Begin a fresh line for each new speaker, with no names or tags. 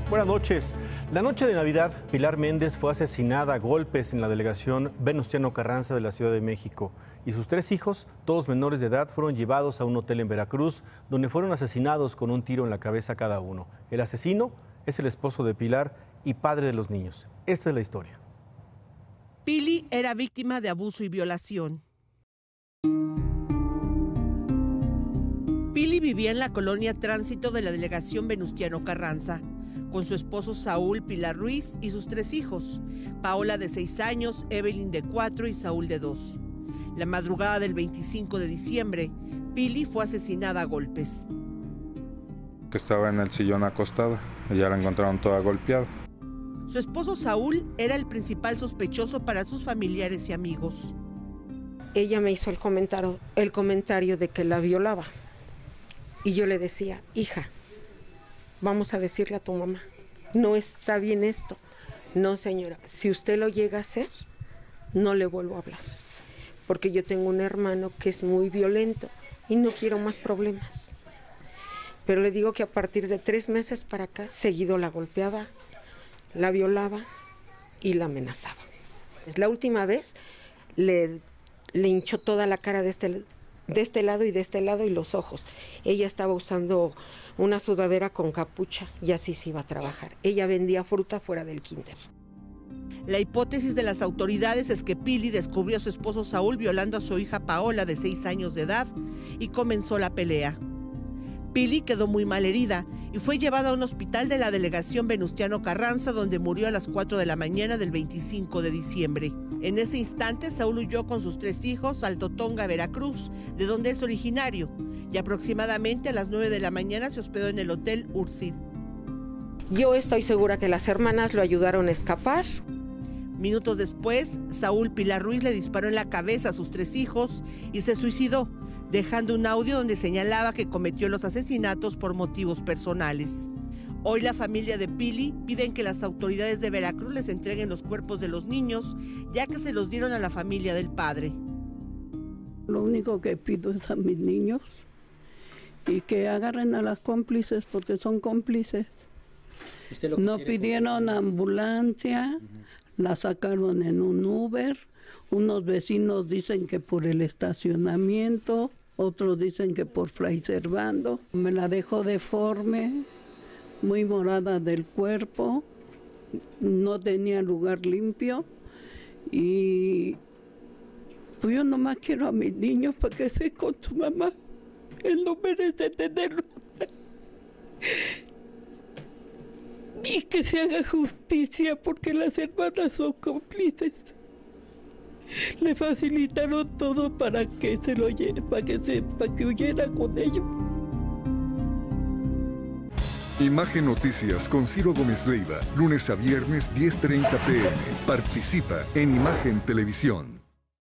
Buenas noches. La noche de Navidad, Pilar Méndez fue asesinada a golpes en la delegación Venustiano Carranza de la Ciudad de México. Y sus 3 hijos, todos menores de edad, fueron llevados a un hotel en Veracruz, donde fueron asesinados con un tiro en la cabeza cada uno. El asesino es el esposo de Pilar y padre de los niños. Esta es la historia.
Pili era víctima de abuso y violación. Pili vivía en la colonia Tránsito de la delegación Venustiano Carranza, con su esposo Saúl Pilar Ruiz y sus 3 hijos, Paola de 6 años, Evelyn de 4 y Saúl de 2. La madrugada del 25 de diciembre, Pili fue asesinada a golpes.
Estaba en el sillón acostada y ya la encontraron toda golpeada.
Su esposo Saúl era el principal sospechoso para sus familiares y amigos.
Ella me hizo el comentario de que la violaba. Y yo le decía, hija, vamos a decirle a tu mamá, no está bien esto. No, señora, si usted lo llega a hacer, no le vuelvo a hablar. Porque yo tengo un hermano que es muy violento y no quiero más problemas. Pero le digo que a partir de 3 meses para acá, seguido la golpeaba, la violaba y la amenazaba. La última vez le hinchó toda la cara de este lado y de este lado y los ojos. Ella estaba usando una sudadera con capucha y así se iba a trabajar. Ella vendía fruta fuera del kinder.
La hipótesis de las autoridades es que Pili descubrió a su esposo Saúl violando a su hija Paola de 6 años de edad y comenzó la pelea. Pili quedó muy mal herida y fue llevada a un hospital de la delegación Venustiano Carranza, donde murió a las 4 de la mañana del 25 de diciembre. En ese instante, Saúl huyó con sus 3 hijos al Totonga, Veracruz, de donde es originario, y aproximadamente a las 9 de la mañana se hospedó en el Hotel Ursid.
Yo estoy segura que las hermanas lo ayudaron a escapar.
Minutos después, Saúl Pilar Ruiz le disparó en la cabeza a sus 3 hijos y se suicidó, dejando un audio donde señalaba que cometió los asesinatos por motivos personales. Hoy la familia de Pili piden que las autoridades de Veracruz les entreguen los cuerpos de los niños, ya que se los dieron a la familia del padre.
Lo único que pido es a mis niños y que agarren a las cómplices porque son cómplices. No pidieron ambulancia, la sacaron en un Uber. Unos vecinos dicen que por el estacionamiento, otros dicen que por Fray Servando. Me la dejó deforme, muy morada del cuerpo, no tenía lugar limpio y pues yo nomás quiero a mis niños para que estén con su mamá. Él no merece tenerlo. Y que se haga justicia porque las hermanas son cómplices. Le facilitaron todo para que se lo lleve, para que huyera con ellos.
Imagen Noticias con Ciro Gómez Leiva, lunes a viernes 10:30 p.m. Participa en Imagen Televisión.